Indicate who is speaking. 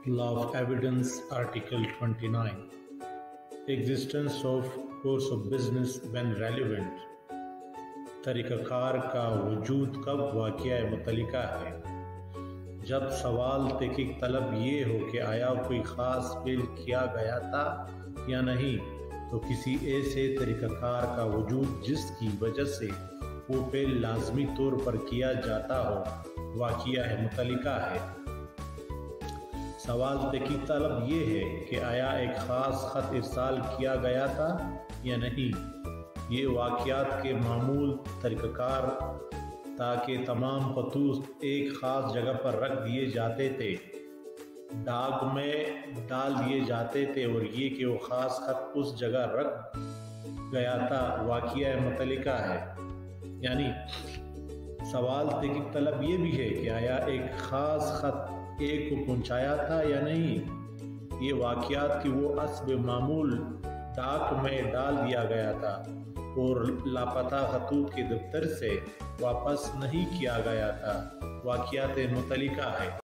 Speaker 1: Law of Evidence, Article 29. Existence of course of business when relevant. طریقہ کار کا وجود کب واقعہ متعلقہ ہے؟ جب سوال تحقیق طلب یہ ہو کہ آیا کوئی خاص فعل کیا گیا تھا یا نہیں، تو کسی ایسے طریقہ کار کا وجود جس کی وجہ سے وہ فعل لازمی طور پر کیا جاتا ہو واقعہ متعلقہ ہے۔ سوال تحقیق طلب یہ ہے کہ آیا ایک خاص خط ارسال کیا گیا تھا یا نہیں۔ یہ واقعات کے معمول طریقہ کار تاکہ تمام خطوط ایک خاص جگہ پر رکھ دیے جاتے تھے، ڈاک میں ڈال دیے جاتے تھے، اور یہ کہ وہ خاص خط اس جگہ رکھ گیا تھا واقعہ متعلقہ ہے۔ یعنی سوال تحقیق طلب یہ بھی ہے کہ آیا ایک خاص خط ایک کو پہنچایا تھا یا نہیں۔ یہ واقعات کی وہ اسب معمول ڈاک میں ڈال دیا گیا تھا اور لاپتہ خطوط کے دفتر سے واپس نہیں کیا گیا تھا واقعات متعلقہ ہے۔